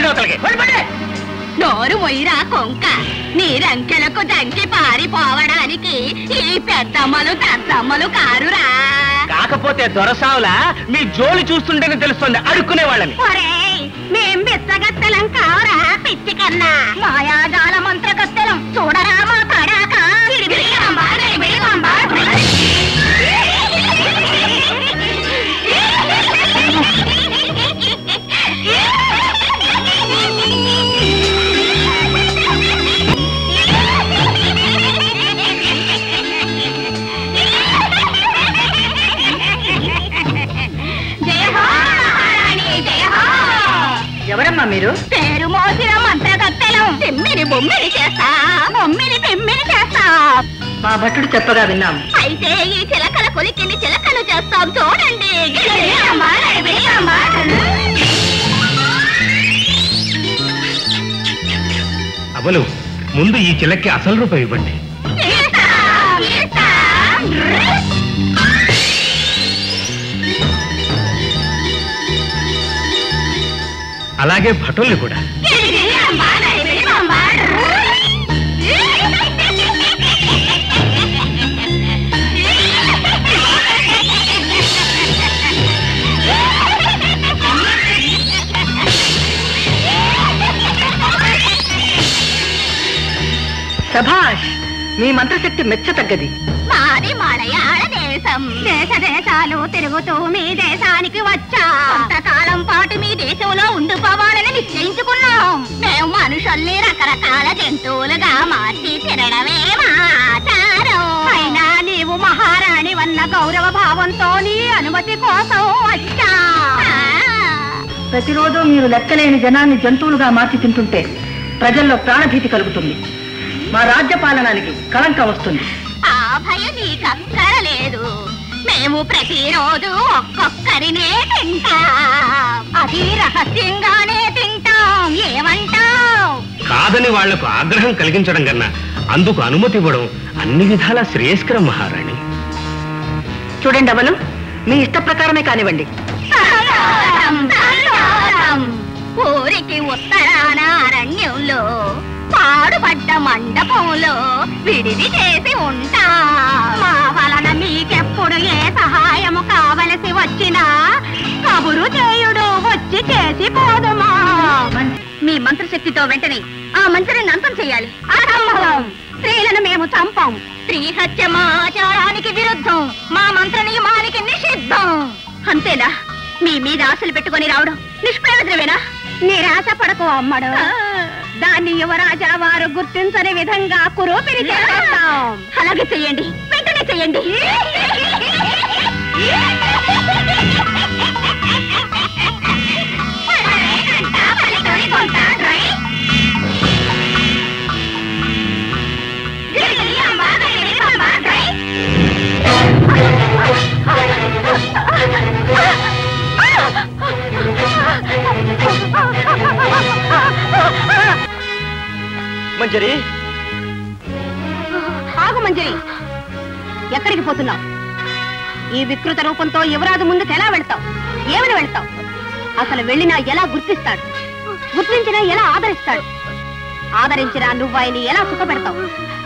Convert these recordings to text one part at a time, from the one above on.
అవతలకి. నోరు మొయ్యిరా కొంక, నీరంకెలకు దంకి పారిపోవడానికి ఈ పెద్దమ్మలు పెద్దమ్మలు కారురా. కాకపోతే దొరసావులా మీ జోలి చూస్తుంటేనే తెలుస్తుంది అడుక్కునే వాళ్ళని. మేం బిచ్చగత్తెలం కావరా పిచ్చి కన్నా, మాయాజాల మంత్రగత్తెలం చూడరా మా పడాక. ఎవరమ్మా మీరు? పేరు మోసిన మంత్రగత్తెలం. తిమ్మిని బొమ్మిని చేస్తా, బొమ్మిని తిమ్మిని చేస్తా. మా భట్టుడు చెప్పగా విన్నాం. అయితే ఈ చిలకల కొలికిని చిలకలు చేస్తాం చూడండి. అమలు, ముందు ఈ చిలక్కి అసలు రూపాయి ఇవ్వండి. అలాగే భటుల్ని కూడా. సభాష్, మీ మంత్రశక్తి మెచ్చతగ్గది. మాది మలయాళ దేశం. దేశ దేశాలు తిరుగుతూ మీ దేశానికి వచ్చా. కొంతకాలం పాటు మీ దేశంలో ఉండిపోవాలని నిశ్చయించుకున్నాం. మేము మనుషుల్ని రకరకాల జంతువులుగా మార్చి తినడమే మా ఆచారం. అయినా నీవు మహారాణి వన్న గౌరవ భావంతో నీ అనుమతి కోసం వచ్చా. ప్రతిరోజు మీరు లెక్కలేని జనాన్ని జంతువులుగా మార్చి తింటుంటే ప్రజల్లో ప్రాణభీతి కలుగుతుంది. మా రాజ్య పాలనానికి కళంకం వస్తుంది. ఆ భయం నీకక్కరలేదు. మేము ప్రతిరోజు ఒక్కొక్కరినే తింటాం. అది రహస్యంగానే తింటాం. ఏమంటావ్? కాదని వాళ్లకు ఆగ్రహం కలిగించడం కన్నా అందుకు అనుమతి ఇవ్వడం అన్ని విధాలా శ్రేయస్కరం మహారాణి. చూడండి అమలు, మీ ఇష్ట ప్రకారమే కానివ్వండి. ఊరికి ఉత్తరాన అరణ్యంలో పాడుపడ్డ మండపంలో విడిది చేసి ఉంటా. మా వలన మీకెప్పుడు ఏ సహాయము కావలసి వచ్చినా కబురు చేయుడు, వచ్చి చేసి పోదుమా. మీ మంత్రశక్తితో వెంటనే ఆ మంత్రిని అంతం చేయాలి. అసంభవం. స్త్రీలను మేము చంపాం. స్త్రీ హత్య మా ఆచారానికి విరుద్ధం. మా మంత్ర నియమానికి నిషిద్ధం. అంతేనా? మీ మీద ఆశలు పెట్టుకొని రావడం నిష్ప్రయోజనమేనా? నిరాశ పడకు అమ్మడు. దాన్ని యువరాజా వారు గుర్తించని విధంగా కురూపిరి చేస్తాం. అలాగే చెయ్యండి, వెంటనే చెయ్యండి. మంజరి, ఆగు మంజరి. ఎక్కడికి పోతున్నావు? ఈ వికృత రూపంతో యువరాజు ముందుకు ఎలా వెళ్తావు? ఏమని వెళ్తావు? అసలు వెళ్ళినా ఎలా గుర్తిస్తాడు? గుర్తించినా ఎలా ఆదరిస్తాడు? ఆదరించినా నువ్వు ఆయన్ని ఎలా సుఖపెడతావు?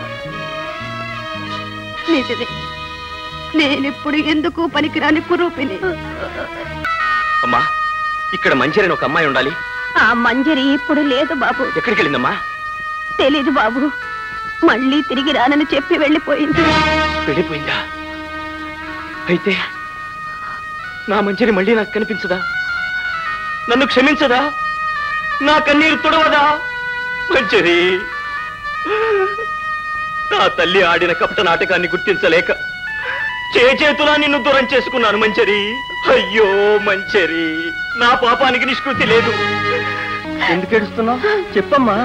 నిజమే, నేనిప్పుడు ఎందుకు పనికిరాని కురూపిని. అమ్మా, ఇక్కడ మంజరి అని ఒక అమ్మాయి ఉండాలి. ఆ మంజరి ఇప్పుడు లేదు బాబు. ఎక్కడికి వెళ్ళిందమ్మా? తెలీదు బాబు. మళ్ళీ తిరిగి రానని చెప్పి వెళ్ళిపోయింది. వెళ్ళిపోయిందా? అయితే నా మంజరి మళ్ళీ నాకు కనిపించదా? నన్ను క్షమించదా? నా కన్నీరు తుడవదా? మంజరి, నా తల్లి ఆడిన కపట నాటకాన్ని గుర్తించలేక చేతులా నిన్ను దూరం చేసుకున్నాను మంజరి. అయ్యో మంజరి, నా పాపానికి నిష్కృతి లేదు. ఎందుకు ఏడుస్తున్నావు? చెప్పమ్మా.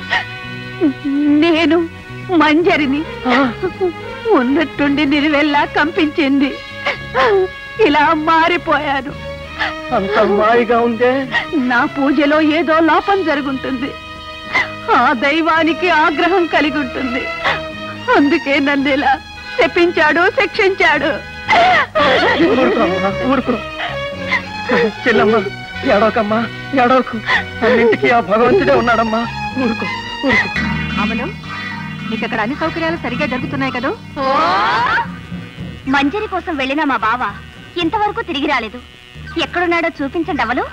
నేను మంజరిని. ఉన్నట్టుండి నిలువెల్లా కంపించింది. ఇలా మారిపోయాను. అంత మారిగా ఉందే. నా పూజలో ఏదో లోపం జరుగుంటుంది. ఆ దైవానికి ఆగ్రహం కలిగి ఉంటుంది. అందుకే నన్ను ఇలా శపించాడు, శిక్షించాడు. ఊరుకో చెల్లమ్మ, ఏడోకమ్మా ఏడోకు, అన్నింటికి ఆ భగవంతుడే ఉన్నాడమ్మా. ఊరుకో ఊరుకో. అమలు, నీకు అక్కడ అన్ని సౌకర్యాలు సరిగా జరుగుతున్నాయి కదా? మంజరి కోసం వెళ్ళిన మా బావ ఇంతవరకు తిరిగి రాలేదు. ఎక్కడున్నాడో చూపించండి అవలు.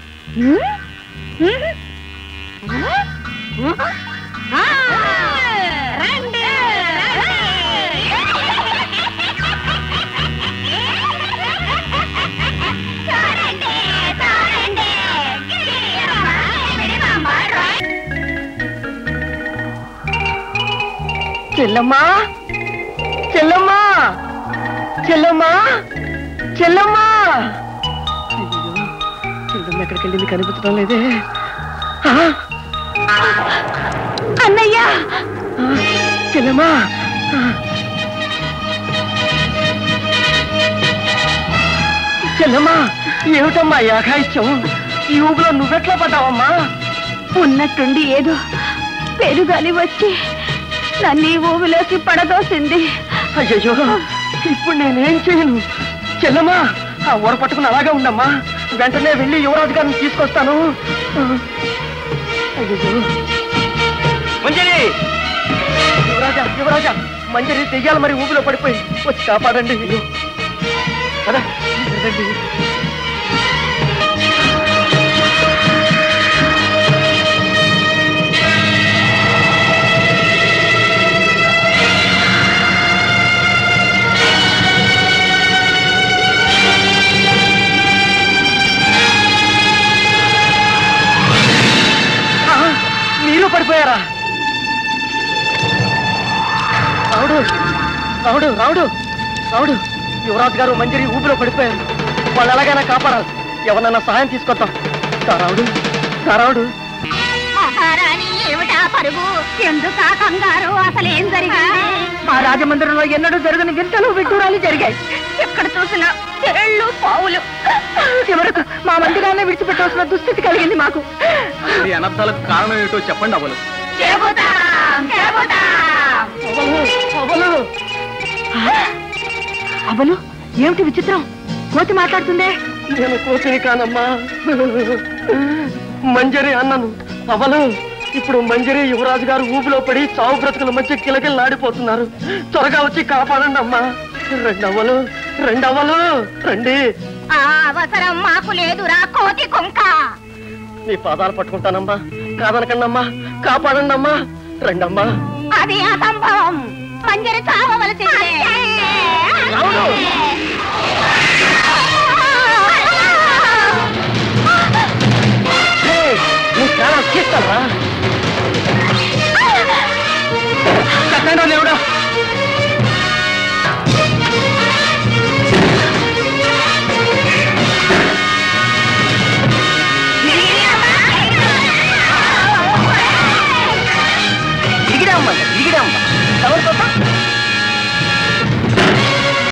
చెల్లమ్మా చెల్లమ్మా చెల్లమ్మా చెల్లమ్మా! చెల్లమ్మ ఎక్కడికి వెళ్ళింది కనిపించడం లేదే. అన్నయ్య! చెల్లమ్మా! చెల్లమ్మా, ఏమిటమ్మా యాగాయిత్యం? ఈ ఊబిలో నువ్వెట్లా పడ్డావమ్మా? ఉన్నట్టుండి ఏదో పెరుగాలి వచ్చి నన్ను ఈ ఊబిలోకి పడదోసింది. అయ్యో, ఇప్పుడు నేనేం చేయను? చెల్లమ్మా, ఆ ఊర పట్టుకుని అలాగే ఉండమ్మా. వెంటనే వెళ్ళి యువరాజు గారిని తీసుకొస్తాను. అయ్యో మంజరి! యువరాజా యువరాజా, మంజరి దెయ్యాలు మరి ఊబిలో పడిపోయి, వచ్చి కాపాడండి. అయ్యో కదా రండి. మీరు పడిపోయారా? రావుడు రావుడు రావుడు రావుడు, యువరాజు గారు మంజరి ఊపిలో పడిపోయారు. వాళ్ళు ఎలాగైనా కాపాడాలి. ఎవరన్నా సహాయం తీసుకొద్దాం. రావుడు రావుడు. మహారాణి ఏమిటా పరుగు? ఎందుకు ఆ కంగారు? అసలేం జరిగింది? మా రాజమందిరంలో ఎన్నడూ జరగని వింతలు విడ్డూరాలు జరిగాయి. ఎక్కడ చూసినా తేళ్ళు పావులు. చివరకు మా మందిరాన్ని విడిచిపెట్టవలసిన దుస్థితి కలిగింది మాకు. ఈ అనర్థాలకు కారణం ఏమిటో చెప్పండి అవలు. అవలు అవలు, ఏమిటి విచిత్రం? కోతి మాట్లాడుతుందే. నేను కోతిని కానమ్మా, మంజరి అన్నను. అవలు, ఇప్పుడు మంజరి యువరాజు గారు ఊపిలో పడి చావు బ్రతుకుల మధ్య కిలకిలలాడిపోతున్నారు. త్వరగా వచ్చి కాపాడండి అమ్మా. రెండవలు రెండవలు రండి. ఆ అవసరం మాకు లేదురా కోతి కొంక. మీ పాదాలు పట్టుకుంటానమ్మా, కాదనకండమ్మా, కాపాడండి అమ్మా. రండమ్మా. అది అసంభవం. మంజరి చావవలసిందే. రావుడు